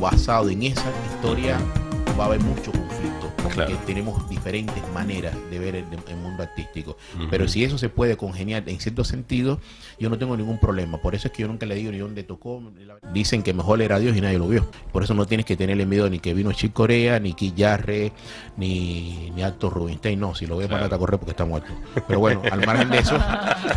basado en esa historia va a haber mucho conflicto, porque Claro. tenemos diferentes maneras de ver el mundo artístico. Pero si eso se puede congeniar en cierto sentido, yo no tengo ningún problema. Por eso es que yo nunca le digo ni dónde tocó. Dicen que mejor era Dios y nadie lo vio. Por eso no tienes que tenerle miedo ni que vino Chick Corea, ni Keith Jarrett, ni Héctor Rubinstein. No, si lo ves, mandate a correr porque está muerto. Pero bueno, al margen de eso,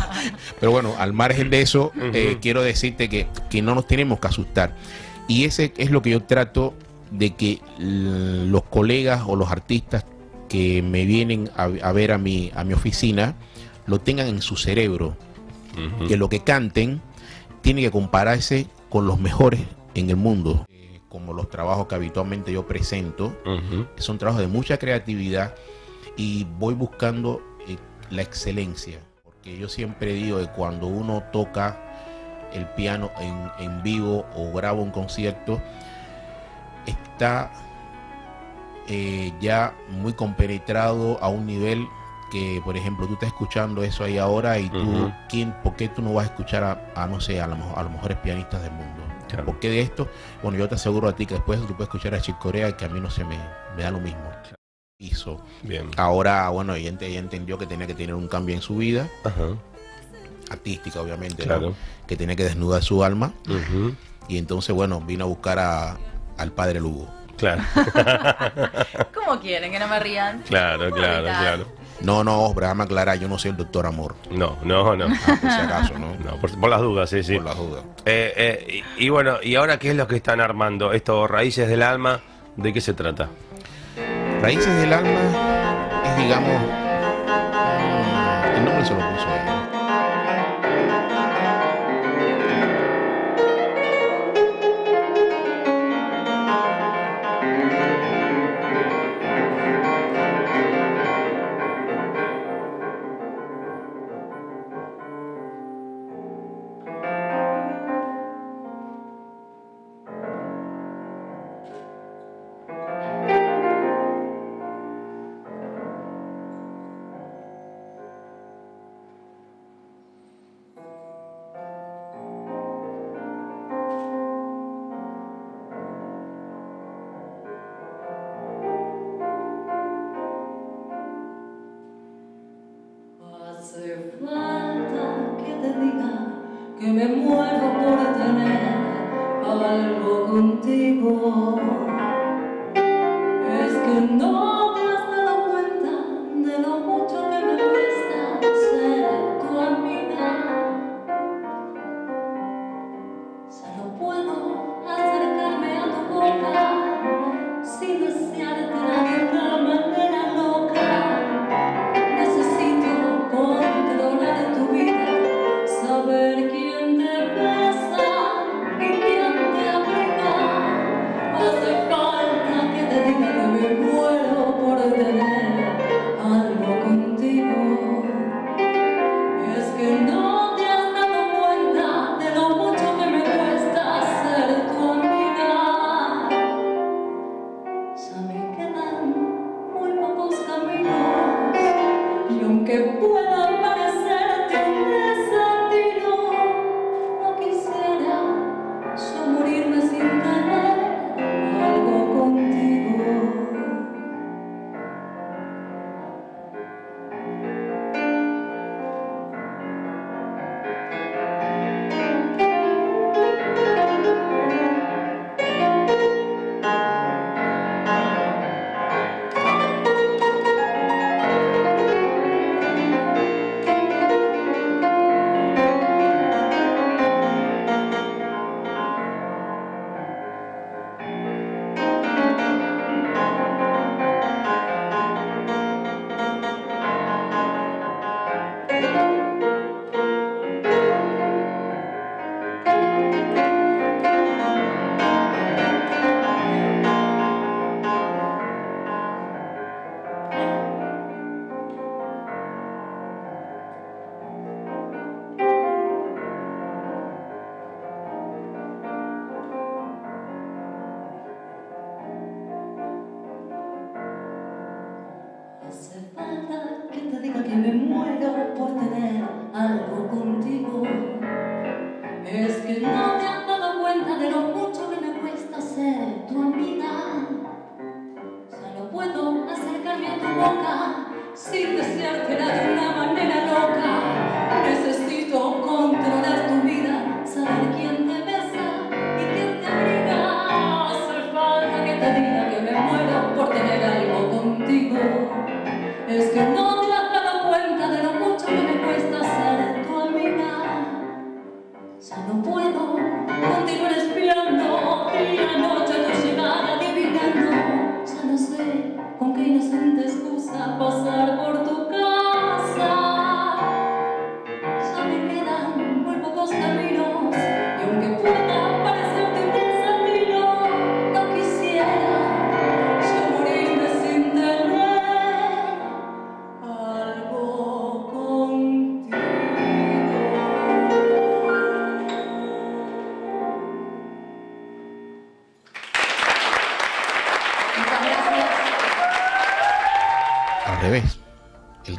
quiero decirte que no nos tenemos que asustar. Y ese es lo que yo trato de que los colegas o los artistas que me vienen a ver a mi oficina lo tengan en su cerebro, que lo que canten tiene que compararse con los mejores en el mundo, como los trabajos que habitualmente yo presento, son trabajos de mucha creatividad y voy buscando la excelencia, porque yo siempre digo que cuando uno toca el piano en vivo o graba un concierto, está ya muy compenetrado a un nivel que, por ejemplo, tú estás escuchando eso ahí ahora y tú, ¿por qué tú no vas a escuchar no sé, a los mejores pianistas del mundo? Claro. ¿Por qué de esto? Bueno, yo te aseguro a ti que después tú puedes escuchar a Chick Corea, que a mí no se me da lo mismo. Hizo. Bien. Ahora, bueno, ella entendió que tenía que tener un cambio en su vida, artística obviamente, Claro. ¿no? Que tenía que desnudar su alma. Y entonces, bueno, vino a buscar al padre Lugo. Claro. ¿Cómo quieren que no me rían? Claro, claro, claro. No, déjame aclarar, yo no soy el doctor Amor. No. Por si acaso, ¿no? No, por las dudas, sí. Por las dudas. Y bueno, ¿y ahora qué es lo que están armando? Esto, Raíces del Alma, ¿de qué se trata? Raíces del Alma es, digamos, el nombre se lo puso ella. Hace falta que te diga que me muero por tener algo contigo. Es que no te has dado cuenta de lo mucho que me cuesta ser tu amiga. Solo puedo acercarme a tu boca sin desearte de una manera loca. Necesito controlar tu vida, saber quién te besa y quién te abriga. Hace falta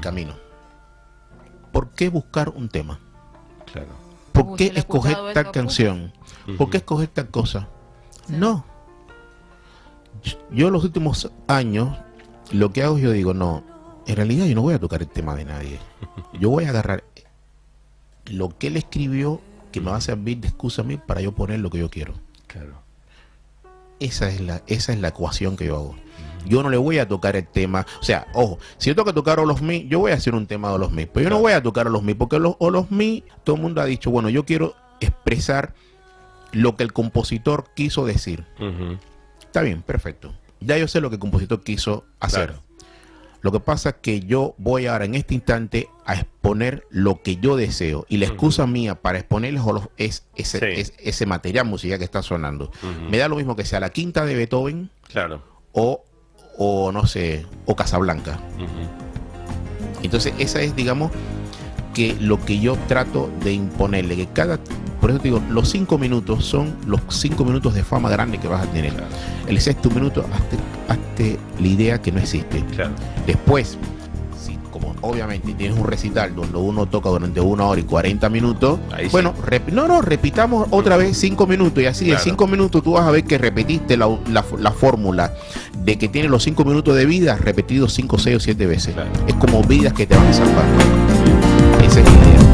camino. ¿Por qué buscar un tema? Claro. ¿Por qué se le ha escoger escuchado tal eso, canción? ¿Por qué escoger tal cosa? Sí. No. Yo los últimos años, lo que hago es yo digo, no, en realidad yo no voy a tocar el tema de nadie. Yo voy a agarrar lo que él escribió, que me va a servir de excusa a mí para yo poner lo que yo quiero. Claro. Esa es la ecuación que yo hago. Yo no le voy a tocar el tema, o sea, ojo, si yo tengo que tocar All of Me, yo voy a hacer un tema de All of Me, pero yo no voy a tocar All of Me, porque los All of Me, todo el mundo ha dicho, bueno, yo quiero expresar lo que el compositor quiso decir. Está bien, perfecto. Ya yo sé lo que el compositor quiso hacer. Claro. Lo que pasa es que yo voy ahora en este instante a exponer lo que yo deseo. Y la excusa mía para exponerles es ese material musical que está sonando. Me da lo mismo que sea la quinta de Beethoven Claro. o no sé, o Casablanca. Entonces esa es, digamos, que lo que yo trato de imponerle, que por eso te digo, los 5 minutos son los 5 minutos de fama grande que vas a tener. Claro. El sexto minuto, hazte la idea que no existe. Claro. Después, si como obviamente tienes un recital donde uno toca durante 1 hora y 40 minutos, Ahí sí. bueno, repitamos otra vez 5 minutos, y así Claro. en 5 minutos tú vas a ver que repetiste la fórmula de que tiene los 5 minutos de vida repetidos 5, 6 o 7 veces. Claro. Es como vidas que te van salvando. Esa es la idea.